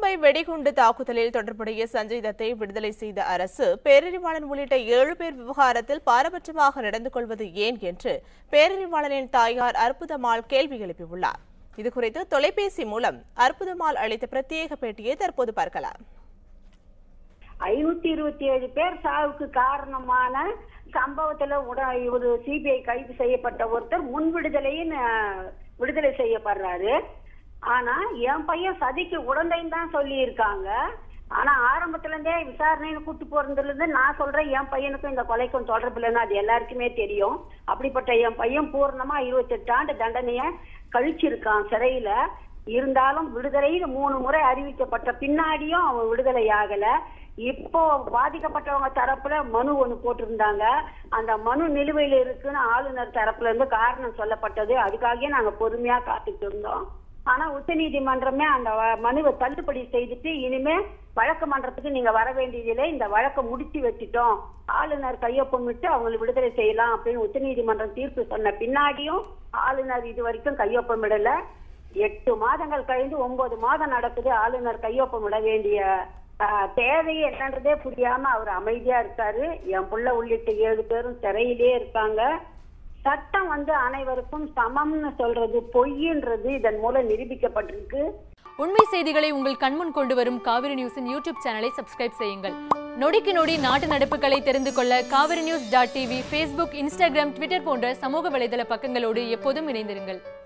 மும்பை வெடிகுண்டு தாக்குதலில் தொடர்புடைய சஞ்சய் தத்தை விடுதலை செய்த அரசு பேரறிவாளன் உள்ளிட்ட 7 பேர் விவகாரத்தில் பாரபட்சமாக நடந்து கொள்வது ஏன் என்று பேரறிவாளனின் தாயார் அற்புதம்மாள் கேள்வி எழுப்பியுள்ளார். இதுகுறித்து தொலைபேசி மூலம் அற்புதம்மாள் அளித்த பிரத்யேக பேட்டியை தற்போது பார்க்கலாம். 527 பேர் சாவுக்கு காரணமான சம்பவத்துல ஒரு சிபிஐ கைது செய்யப்பட்ட ஒருத்தர் விடுதலை செய்யப்படுறாரு. ஆனா என் பையன் சதிக்கு உடந்தைன்னு தான் சொல்லி இருக்காங்க. ஆனா ஆரம்பத்துல இருந்தே விசாரணைன்னு கூட்டு போறதுல இருந்து நான் சொல்றேன், என் பையனுக்கும் இந்த கொலைக்கும் தொடர்பு இல்லைன்னு அது எல்லாருக்குமே தெரியும். அப்படிப்பட்ட என் பையன் பூர்ணமா 28 ஆண்டு தண்டனைய கழிச்சிருக்கான் சிறையில. இருந்தாலும் விடுதலை 3 முறை அறிவிக்கப்பட்ட பின்னாடியும் அவன் விடுதலை ஆகல. இப்போ பாதிக்கப்பட்டவங்க தரப்புல மனு ஒண்ணு போட்டிருந்தாங்க. அந்த மனு நிலுவையில இருக்குன்னு ஆளுநர் தரப்புல இருந்து காரணம் சொல்லப்பட்டது. அதுக்காகவே நாங்க பொறுமையா காத்துட்டு இருந்தோம். ஆனா உச்ச நீதிமன்றமே அந்த மனுவை தள்ளுபடி செய்துட்டு இனிமே வழக்கு மன்றத்துக்கு நீங்க வர வேண்டியதில்லை, இந்த வழக்கை முடிச்சு வச்சுட்டோம், ஆளுநர் கையொப்பமிட்டு அவங்களை விடுதலை செய்யலாம் அப்படின்னு உச்ச நீதிமன்றம் தீர்ப்பு சொன்ன பின்னாடியும் ஆளுநர் இது வரைக்கும் கையொப்பமிடல. 8 மாதங்கள் கழிந்து 9 மாதம் நடக்குது. ஆளுநர் கையொப்பமிட வேண்டிய தேவையை என்னன்றதே புரியாம அவர் அமைதியா இருக்காரு. என் புள்ள உள்ளிட்ட 7 பேரும் சிறையிலே இருக்காங்க. சட்டம் அனைவருக்கும் சமம்னு சொல்றது பொய்ன்றது இதன் மூலம் நிரூபிக்கப்பட்டிருக்கு. உண்மை செய்திகளை உங்கள் கண்முன் கொண்டு வரும் காவிரி நியூஸின் யூடியூப் சேனலை சப்ஸ்கிரைப் செய்யுங்கள். நொடிக்கு நொடி நாட்டு நடப்புகளை தெரிந்து கொள்ள kaverinews.tv, Facebook, Instagram, Twitter போன்ற சமூக வலைதள பக்கங்களோடு எப்போதும் இணைந்திருங்கள்.